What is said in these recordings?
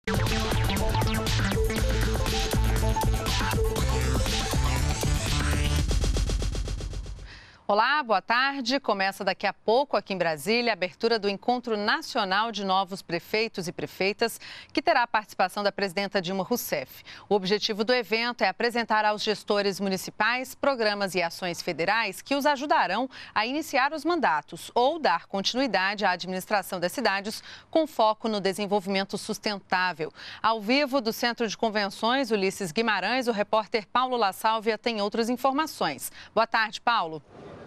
Olá, boa tarde. Começa daqui a pouco aqui em Brasília a abertura do Encontro Nacional de Novos Prefeitos e Prefeitas, que terá a participação da presidenta Dilma Rousseff. O objetivo do evento é apresentar aos gestores municipais programas e ações federais que os ajudarão a iniciar os mandatos ou dar continuidade à administração das cidades com foco no desenvolvimento sustentável. Ao vivo do Centro de Convenções Ulisses Guimarães, o repórter Paulo La Sálvia tem outras informações. Boa tarde, Paulo.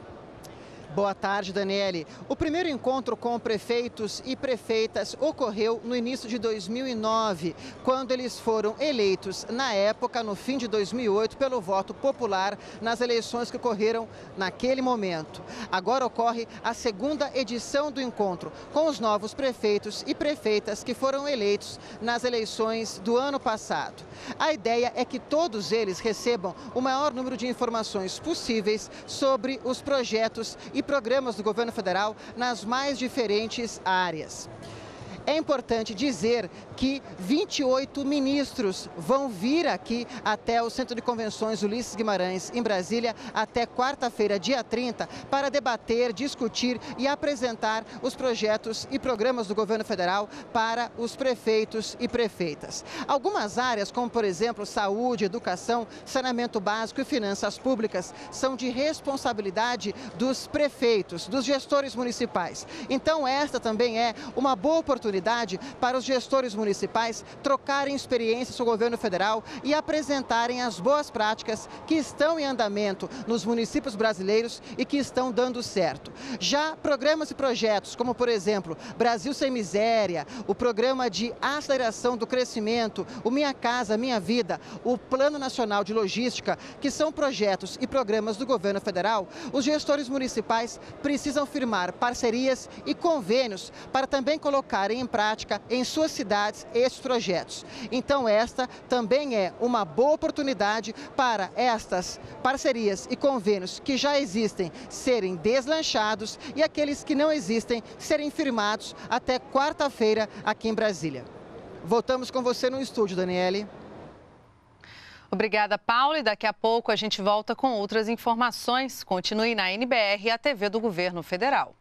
Boa tarde, Daniele. O primeiro encontro com prefeitos e prefeitas ocorreu no início de 2009, quando eles foram eleitos, na época, no fim de 2008, pelo voto popular nas eleições que ocorreram naquele momento. Agora ocorre a segunda edição do encontro, com os novos prefeitos e prefeitas que foram eleitos nas eleições do ano passado. A ideia é que todos eles recebam o maior número de informações possíveis sobre os projetos e programas do governo federal nas mais diferentes áreas. É importante dizer que 28 ministros vão vir aqui até o Centro de Convenções Ulisses Guimarães, em Brasília, até quarta-feira, dia 30, para debater, discutir e apresentar os projetos e programas do governo federal para os prefeitos e prefeitas. Algumas áreas, como por exemplo saúde, educação, saneamento básico e finanças públicas, são de responsabilidade dos prefeitos, dos gestores municipais. Então esta também é uma boa oportunidade para os gestores municipais trocarem experiências com o governo federal e apresentarem as boas práticas que estão em andamento nos municípios brasileiros e que estão dando certo. Já programas e projetos, como por exemplo, Brasil Sem Miséria, o programa de aceleração do crescimento, o Minha Casa, Minha Vida, o Plano Nacional de Logística, que são projetos e programas do governo federal, os gestores municipais precisam firmar parcerias e convênios para também colocarem em prática em suas cidades esses projetos. Então esta também é uma boa oportunidade para estas parcerias e convênios que já existem serem deslanchados e aqueles que não existem serem firmados até quarta-feira aqui em Brasília. Voltamos com você no estúdio, Daniele. Obrigada, Paulo. E daqui a pouco a gente volta com outras informações. Continue na NBR, a TV do Governo Federal.